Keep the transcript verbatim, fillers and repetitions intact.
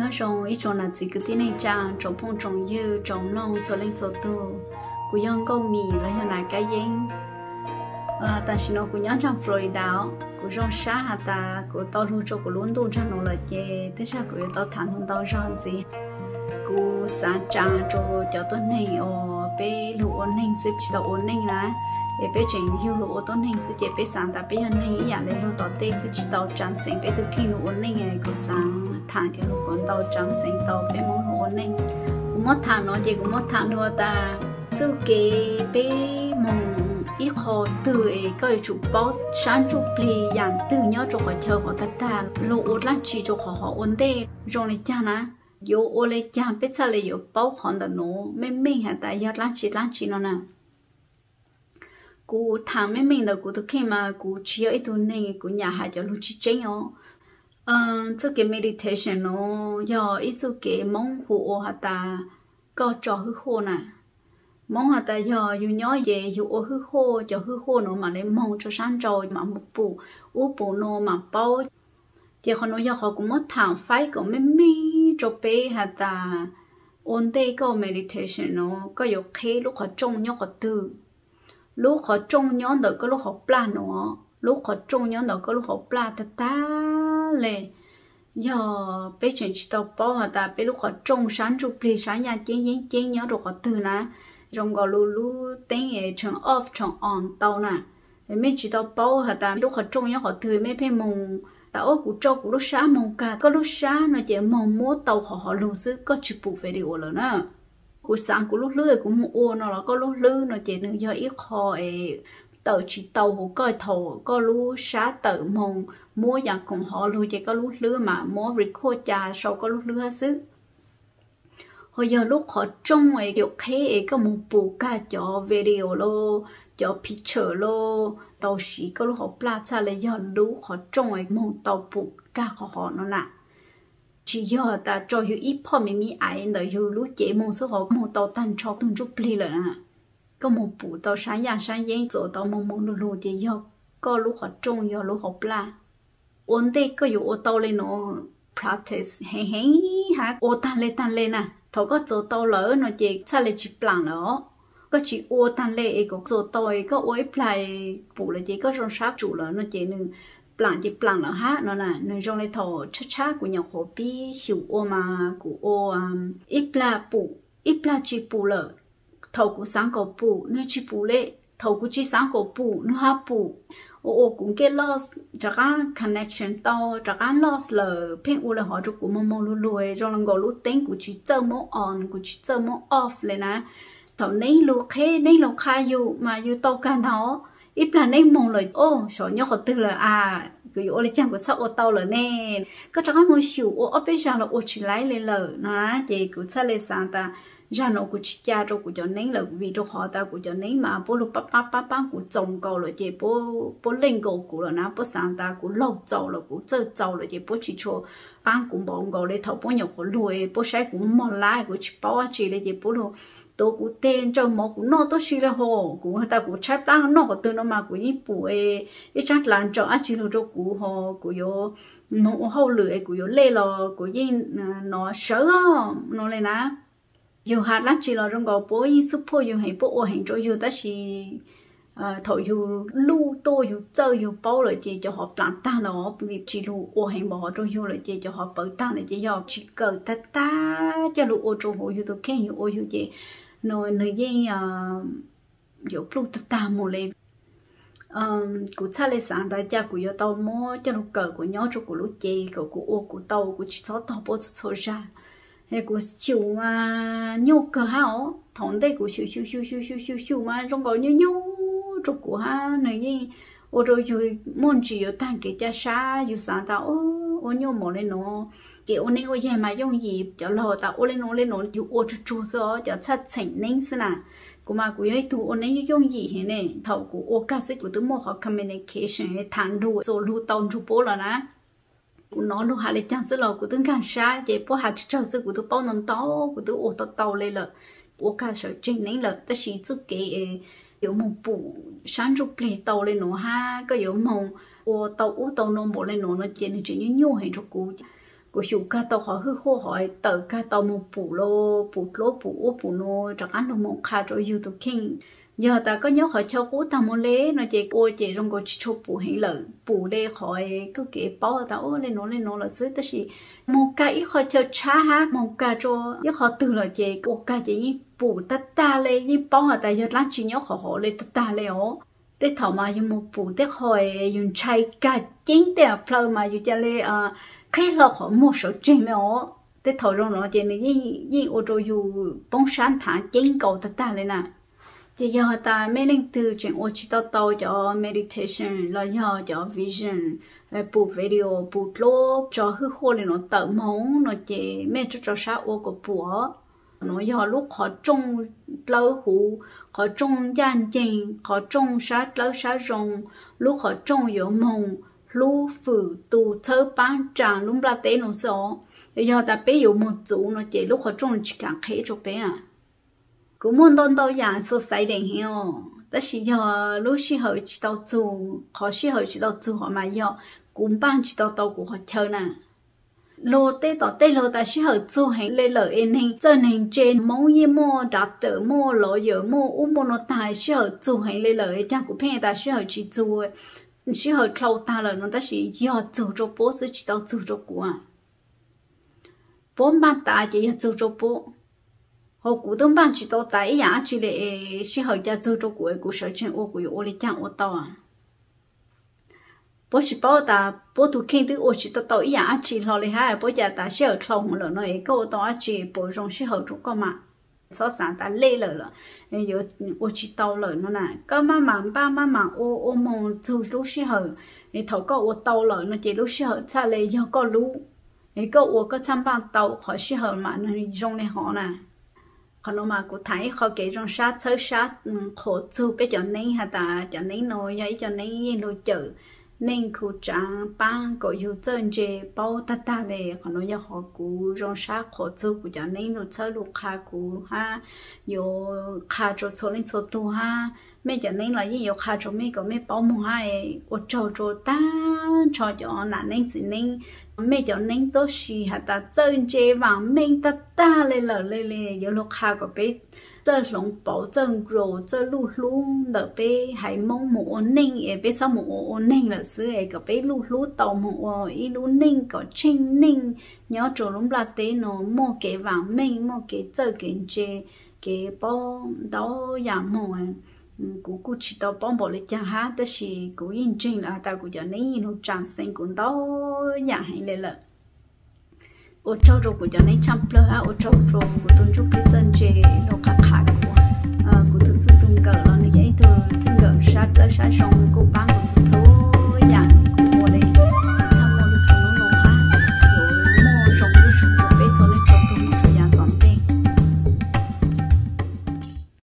rong ít trồng là chỉ cứ tí này cha trồng phong trồng dư trồng nông cho lên cho tu cú yong câu mì là hiện nay cái gì à ta xin nó cú nhớ trong Florida cú rong xa hả ta cú tao luôn cho cú luôn tu cho nó là chè thế sao cú tao thằng không tao rong gì cú sáng cha cho cho tôi này ở bé lũ ôn hình xếp chỉ là ôn hình lá để bé chuyện yêu lũ tôi hình sẽ chè bé sáng ta bé hình hình ý là lũ tao tê sẽ chỉ tao trắng sinh bé tôi khi lũ ôn hình này cú sáng thằng cái lũ con tao trắng sinh tao bé mong lũ ôn hình cú mất thằng nó chỉ cú mất thằng nữa ta chú kế bé mong ít khó từ cái chủ báo sáng chủ bì dạng từ nhớ cho khỏi chờ khỏi tất cả lũ ôn lát chỉ cho khỏi họ ôn tê rồi này cha na yo ô lê cha biết sao lại yo bao khoản đó nó mấy mình hiện tại giờ lát chỉ lát chỉ nó nè cú thằng mấy mình đó cú tôi khi mà cú chia ít tuần này cú nhà hai cho lúc chỉ chơi nó ờ cho cái meditation nó giờ ít cho cái mong hồ hả ta có cho hư hồ nè mong hả ta giờ yo nhớ về yo ô hư hồ cho hư hồ nó mà lấy mong cho sáng rồi mà một bù u bù nó mà bao thì họ nói giờ họ cũng mất thằng phải của mấy mấy cho bé hả ta ôn đây có meditation nó có nhiều khi lúc họ trông nhớ họ từ lúc họ trông nhớ được có lúc họ plan nó lúc họ trông nhớ được có lúc họ plan ta ta lệ giờ bé chuyện chỉ tao bảo hả ta bé lúc họ trông sáng chụp đi sáng nhà chén chén chén nhớ được họ từ nè trong gọi lu lu tiếng ấy trường off trường on tao nè mấy chỉ tao bảo hả ta lúc họ trông nhớ họ từ mấy phê mông tao cũng cho cũng lúc sáng mong cả có lúc sáng nó chỉ mong mua tàu họ họ luôn xứ có chụp bộ về điều rồi nè cũng sáng cũng lúc lưỡi cũng mua nó là có lúc lưỡi nó chỉ được do ít họ tàu chỉ tàu họ coi thầu có lúc sáng tự mong mua dạng cùng họ luôn chỉ có lúc lưỡi mà mua record trà sau có lúc lưỡi xứ hồi giờ lúc họ trông ấy kiểu thế có một bộ cả cho video lo cho picture lo tàu xí có lúc họ plát ra lấy giờ lúc họ trông ấy một tàu bộ cả họ họ nó nè chỉ giờ ta cho hiểu ít phò mình mi ai nữa hiểu lúc chế một số họ một tàu tan cho tuần chút pli rồi nè có một bộ tàu sáng giang sáng giang rồi tàu mong mong lù lù chỉ giờ có lúc họ trông giờ lúc họ plát ổn định có hiểu ô tàu lên nó practice hay hay ha ô tan lên tan lên nè thầu có chỗ tàu lỡ nó chỉ sao lại chỉ plan nữa có chỉ ô tan lệ có chỗ tàu có ối play phụ là chỉ có trong sát chủ lỡ nó chỉ nên plan chỉ plan là ha nó là nó trong này thầu chắc chắc của nhà họ bi xỉu ô mà của ô ít pla phụ ít pla chỉ phụ lỡ thầu của sáng có phụ nó chỉ phụ lệ thầu của chỉ sáng có phụ nó ha phụ ô ô cũng get lost chắc ăn connection tàu chắc ăn lost lờ phèn u là họ chụp của mông mông lùi lùi rồi lần gọi lùi tên của chỉ chơi mông on của chỉ chơi mông off lên nè thầu nấy lùi khé nấy lùi khai yêu mà yêu tàu can tháo ít là nấy mông lời ô sợ nhớ họ tư là à cái ô là chẳng có sao ô tàu lờ nè có chắc ăn mồi xỉu ô ở bên sau là ô chỉ lấy lên lờ nó chỉ của sao lên sang ta ra nó của chị cha rồi của cho nấy là vì cho họ ta của cho nấy mà bố lúc bắp bắp bắp bắp của chồng cầu là chị bố bố lên cầu của là nó bố sang ta của lâu giàu là của chơi giàu là chị bố chỉ cho bán cũng bọn cầu để thầu bố nhiều của lùi bố sai cũng mò lại của chị bảo chị là chị bố luôn tôi cũng tên cho mỏ cũng nó tôi xí là hồ cũng ta cũng trái bán nó của tôi nó mà của ít bù ấy ít chắc làm cho anh chị luôn cho của họ của yo nó hậu lười của yo lê lò của yên nó sợ nó lên á dù hạt lát chỉ là trong gò bố y support dù hay bố hành cho dù ta chỉ thổi dù lu tô dù chơi dù bao lợi chỉ cho họ plan ta nó vì chỉ lu ô hành bỏ cho dù lợi chỉ cho họ bớt ta này chỉ do chỉ cần ta ta cho lu ô cho họ dù tôi khen dù ô dù chỉ nói nơi gì dù lu ta ta một lên cụ cha lấy sáng đại gia cụ yo tàu mua cho lu cờ của nhau cho cụ lu chỉ của cụ ô của tàu của chỉ sáu tàu bố số ra hay của chiều mà nhau cờ hao thằng đây của chiều chiều chiều chiều chiều chiều chiều mà trong đó nhau nhau trong của ha này gì ô rồi rồi muốn chỉ ở tan cái cha saอยู่sáng tạo ô nhau một lên nó kiểu này ô gì mà dùng gì cho lò tạo ô lên nó lên nóอยู่ô chú chú sao cho sát chỉnh nên thế nào của mà của ấy tụ ô này dùng gì thế này thầu của ô cả sẽ của tụi mua họ communication hay thằng đủ số đủ tàu chú bố là nè nó lúc hà lấy chăng sẽ là của tôi càng xa vậy bố hà chờ sự của tôi bao năm tàu của tôi ô tô tàu lên là ô cả sở trình nên là ta chỉ giúp cái有梦不山竹里到嘞喏哈，个有梦我到我到喏冇嘞喏，那见你只有牛很着古， của chủ cá tàu họ hư khô hỏi tờ cá tàu một bù lô bù lô bù ô bù nô chẳng ăn được một khá rồi yêu tụ kinh giờ ta có nhớ khỏi cho cú tao một lẽ nó chỉ cô chỉ trong cô chỉ cho bù hình lợi bù đây khỏi cứ kể bao tao lên nó lên nó là xứ tất gì một cái khỏi cho cha ha một cái cho nhớ khỏi từ là chỉ một cái chỉ bù tất ta lên như bao ở tại giờ lát chỉ nhớ khỏi họ lên tất ta lên ó để thảo mà dùng một bù để khỏi dùng chai cả chính để phơi mà dùng cho lên à khi là họ một số chuyện nữa để thảo rồi nó chỉ này như như ô tô dùng bông sáng thả chính cầu tất ta lên nè thì giờ ta mới lên từ chuyện ô chỉ tao tao cho meditation là giờ cho vision bộ video bộ lô cho hư khô lên nó tự mong nó chỉ mấy cho cho sao ô của bùa nó giờ lúc họ trông lâu hú họ trông gian trình họ trông sát lâu sát rong lúc họ trông yếu mông lúc phụ tu thơ bán tràng lúc ra tế nó sợ giờ ta bé yếu một chú nó chỉ lúc họ trông chỉ càng khế cho bé à cũng muốn đón đâu dạng số sai đèn hiểu,但是giờ lúc時候知道做，考試後知道做好嘛要，cũng ban知道到過學chơi nè. Lô tê tỏ tê lô ta時候做hành lê lỡ em hình, chân hình trên mẫu như mô đã tự mô lỗ dở mô u mô nó tài時候做hành lê lỡ chẳng cũng phê ta時候chỉ做, 時候lâu ta lỡ nó ta chỉ giờ做cho bố sẽ知道做cho của à. Bố ban ta chỉ giờ做cho bố. Họ cũng đông ban chỉ tao tại nhà chỉ để suy hỏi gia châu cho của của sở chuyện ô của ô lý chẳng ô tao à bố chỉ bảo ta bố tụ khen từ ô chỉ tao tao nhà chỉ lo lấy hai bố gia ta suy hỏi không một lần nói câu tao chỉ bố trong suy hỏi trong con mà so sánh ta lê lời là giờ ô chỉ tao lời nó nè có má mà ba má mà ô ô mong chú lúc suy hỏi thì thầu có ô tao lời nó chỉ lúc suy hỏi cha lấy do có lú thì có ô có tham ban tao khỏi suy hỏi mà nó trong này họ nè còn nó mà cũng thấy họ kể trong sát sơ sát khổ chú bé cho nên hả ta cho nên nói vậy cho nên như lối chữ nên khu trang bang có yêu chân chế bao ta ta lệ còn nó giờ họ cũng trong sát khổ chú cũng cho nên nó chơi lục khá cũng ha yêu khá cho số lên số tu ha mấy cho nên là như yêu khá cho mấy có mấy bao mùa hai ở chỗ chỗ ta cho cho nạn nên chỉ nên mấy cho nên tôi xì hả ta chân chế vàng mình ta ta lên lờ lên lên yêu lục khá có biết chơi lồng bảo chân rồi chơi lu lu đỡ bé hãy mong một ninh ấy bé sao một ninh là xứ ấy có bé lu lu tàu một ý lu ninh có chinh ninh nhớ chỗ lúc là tế nó mua cái vàng mình mua cái chơi cái chế cái bao đó giảm mồ cú cú chỉ tao bom bỏ lại chẳng hát đó là cú yên trình là ta cú cho nên nó tràn xanh cũng đó nhà hay lên là ô châu rồi cú cho nên chăm lo ha ô châu rồi cú tuân chúc cái dân chế nó khá khá của cú tự tự tung cờ là như vậy từ sinh cờ sát tới sát xong cú